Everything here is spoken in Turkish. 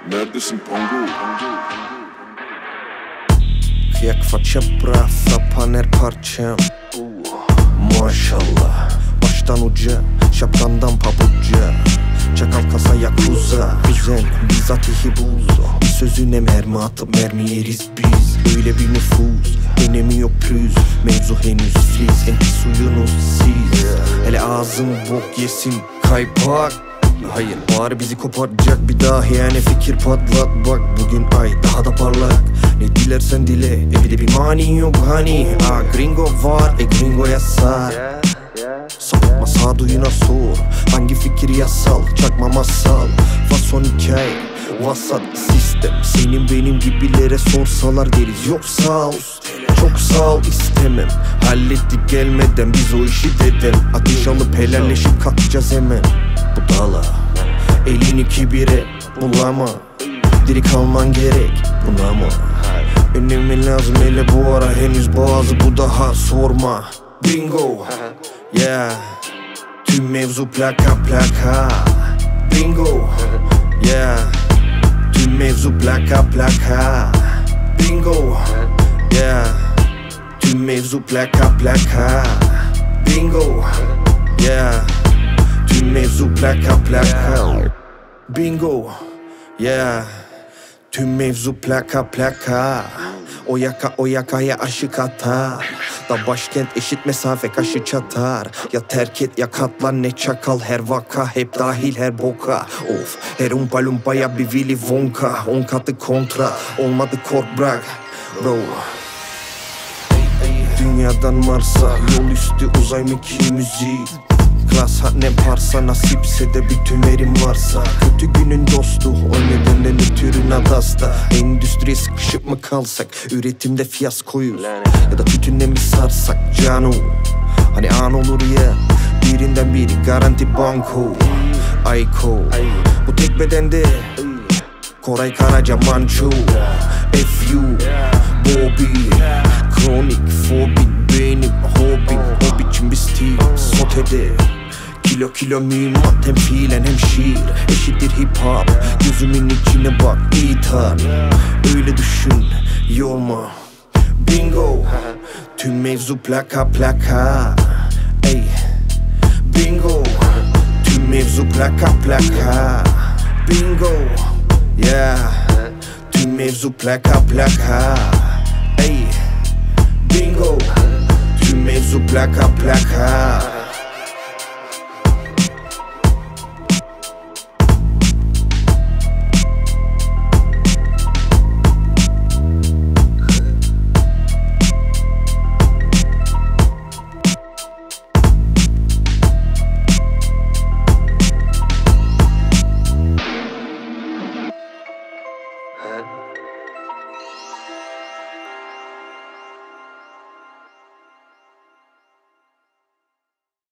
Neredesin Pango? Kıyak faça bra sapan her parçam. Maşallah baştan uca, şapkandan pabuca. Çakal kasa yakuza, kuzen bizatihi buz. Bir sözüne mermi atıp mermi yeriz biz. Öyle bir nüfus, önemi yok pürüz. Mevzu henüz fliz, en pis uyunuz siz. Hele ağzın bok yesin kaypak. Hayır bari bizi koparacak bir daha yani fikir patlat. Bak bugün ay daha da parlak. Ne dilersen dile, bir de bir manin yok hani. Gringo var, gringoya sar. Sapıtma sağduyuna sor. Hangi fikir yasal, çakma masal. Fason hikaye, vasat sistem. Senin benim gibilere sorsalar deriz yok sağ ol. Çok sağ ol istemem. Hallettik gelmeden biz o işi dedem. Ateş alıp helalleşip kalkacağız hemen. Bu dala elini kibire bulama. Diri kalman gerek buna mı? Önlemin lazım hele bu ara henüz boğazı bu daha sorma. Bingo yeah. Tüm mevzu plaka plaka. Bingo yeah. Tüm mevzu plaka plaka. Bingo yeah. Tüm mevzu plaka plaka. Bingo yeah. Tüm mevzu plaka plaka. Bingo yeah. Tüm mevzu plaka plaka. O yakaya aşık atar. Da başkent eşit mesafe kaşı çatar. Ya terk et ya katlan ne çakal her vaka. Hep dahil her boka. Of her umpa lumpaya bir Willy Wonka. 10 katı kontra olmadı kork bırak bro. Dünyadan Mars'a yol üstü uzay mekiği müziği. Klas ne parsa nasipse de bütün verim varsa. Kötü günün dostu o nedenle nötrün adasta. Endüstriye sıkışıp mı kalsak, üretimde fiyaskoyuz. Ya da tütünle mi sarsak canu. Hani an olur ya, birinden biri garanti banko. Ayko bu tek bedende Koray Karaca Manço. FU Bobby kronik fobi benim hobim. O biçim bir stil sotede. Kilo mühimmat hem fiilen hem şiir. Eşittir hip hop. Gözümün içine bak gitar. Öyle düşün yorma. Bingo tüm mevzu plaka plaka. Ey bingo tüm mevzu plaka plaka. Bingo yeah. Tüm mevzu plaka plaka. Ey bingo tüm mevzu plaka plaka. Huh?